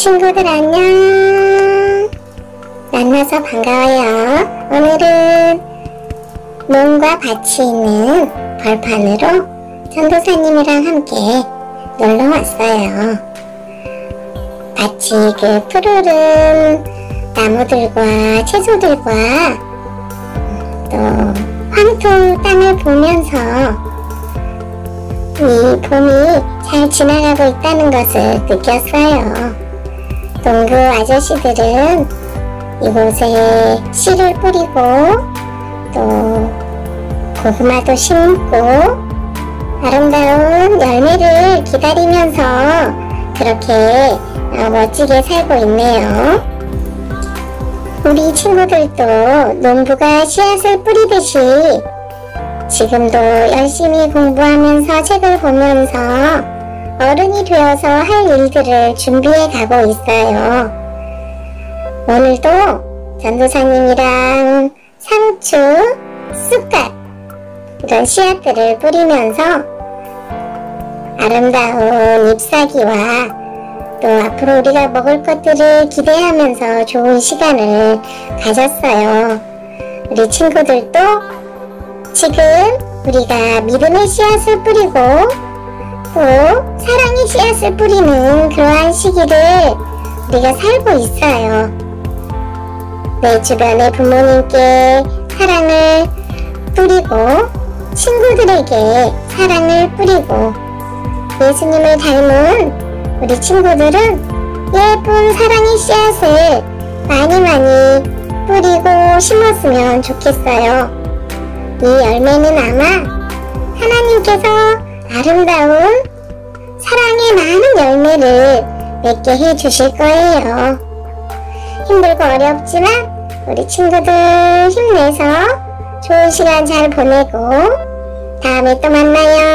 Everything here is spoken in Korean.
친구들 안녕. 만나서 반가워요. 오늘은 논과 밭이 있는 벌판으로 전도사님이랑 함께 놀러 왔어요. 밭이 그 푸르른 나무들과 채소들과 또 황토 땅을 보면서 이 봄이 잘 지나가고 있다는 것을 느꼈어요. 농부 아저씨들은 이곳에 씨를 뿌리고 또 고구마도 심고 아름다운 열매를 기다리면서 그렇게 멋지게 살고 있네요. 우리 친구들도 농부가 씨앗을 뿌리듯이 지금도 열심히 공부하면서 책을 보면서 어른이 되어서 할 일들을 준비해 가고 있어요. 오늘도 전도사님이랑 상추, 쑥갓 이런 씨앗들을 뿌리면서 아름다운 잎사귀와 또 앞으로 우리가 먹을 것들을 기대하면서 좋은 시간을 가졌어요. 우리 친구들도 지금 우리가 믿음의 씨앗을 뿌리고 또 사랑의 씨앗을 뿌리는 그러한 시기를 우리가 살고 있어요. 내 주변의 부모님께 사랑을 뿌리고 친구들에게 사랑을 뿌리고 예수님을 닮은 우리 친구들은 예쁜 사랑의 씨앗을 많이 뿌리고 심었으면 좋겠어요. 이 열매는 아마 하나님께서 아름다운 사랑의 많은 열매를 맺게 해주실 거예요. 힘들고 어렵지만 우리 친구들 힘내서 좋은 시간 잘 보내고 다음에 또 만나요.